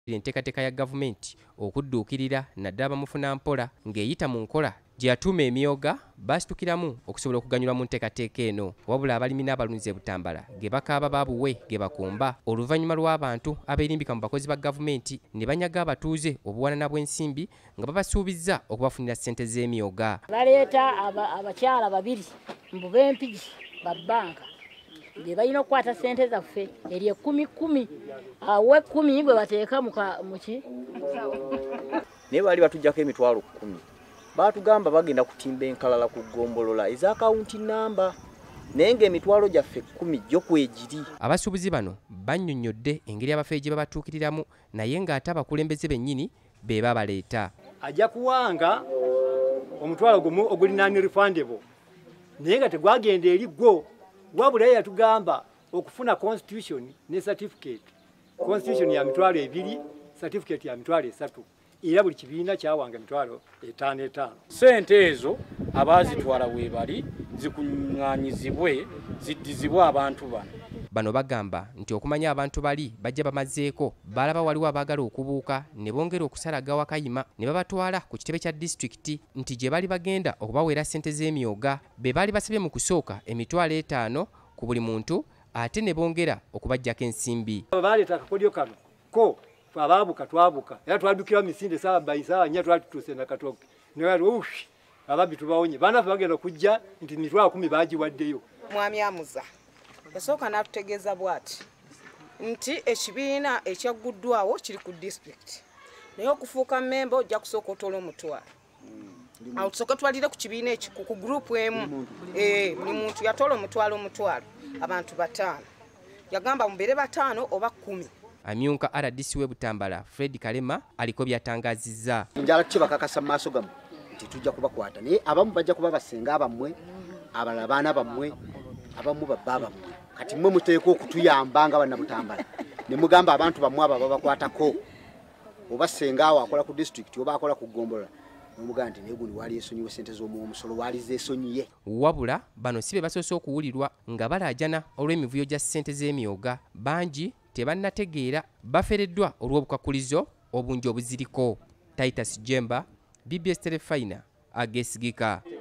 enteekateeka ya gavumenti okudduukirira naddala bamufuna mpola ng'eyita mu nkola gye yatuuma emyoga baasitukiramu okusobola okuganyulwa mu nteekateeka eno. Wabula abalimi n'abalunzi Butambala gebakaaba babuwe gebakomba oluvanyuma lw'abantu abeerimbika mu bakozi ba gavumenti ne banyaga abatuuze obuwanana bw'ensimbi nga babasuubizza okubafunira ssente z'emyoga. Baleeta abakyala babiri mbu b'empigi ba bbanka ge balina okukwata ssente zaffe eryo 10,000 awe 10 bwe bateeka muki naye bali batujjako emitwalo 10 baatugamba bagenda kutimba enkalala ku ggombolola eza akawunti namba naye ng'emitwalo gyaffe 10 gyo kwegiri. Abasuubuzi bano bannyonnyodde engeri abafeeyi gye babatuukiriramu naye ng'ate abakulembeze bennyini be babaleeta. Ajja kuwanga omutwalo gumu ogulinaani refundable naye nga tegwagenda eri gwo wabula yatugamba okufuna constitution ne certificate. Constitution ya mitwalo 2, certificate ya mitwalo 3. Era buli kibiina kyawanga mitwalo 5. Ssente ezo abaazitwala weebali zikuŋŋaanyizibwe ziddizibwe abantu bano. Bano bagamba nti okumanya abantu bali bajja bamazeeko balaba waliwo abaagala okubuuka ne bongera okusalagawo akayima ne babatwala ku kitebe kya disitulikiti nti gye bali bagenda okubaweera ssente z'emyoga be baali basabye mu kusooka emitwalo 5 ku buli muntu ate ne bongera okubaggyako ensimbi. Baleeta akakodyo kano ko abaabuka twabuka era twadukira misinde saawa bayi saawa 4 twatutuuse na katoke ne wali ababbi tubawonye banaffe bagenda okujja nti mitwalo 10 baagiwaddeyo. Mwami amuza yasooka n'atutegeeza bw'ati nti ekibiina ekyagguddwawo kiri ku disitulikiti naye okufuuka mmemba ojja kusooka otoola omutwalo awo tusooke twalire ku kibiina ekiku ku gurupu emu buli muntu yatoola omutwalo abantu 5 yagamba mubeere 5 oba 10. Amyunka RDC w'e Butambala Fred Kalema aliko byatangazizza. Njala kibakakasa mu maaso gammwe nti tujja kubakwata naye abamu bajja kuba basenga bammwe abalala baana bammwe abamu babba bammwe kati mmwe muteeka okutuyamba nga bana Butambala ne mugamba abantu bammwe abo babakwatako oba senga awo akola ku district oba akola ku Ggombolola nomugamba nti naye gundi wali esonyiwe ssente z'omusolo wali zeesonyiye. Wabula bano si be basoose okuwulirwa nga balaajana olw'emivuyo gya ssente z'emyoga bangi tebannategeera bafereddwa olw'obukakulizo obungi obuziriko. Titus Jemba, BBS Telefina, Ageesigika.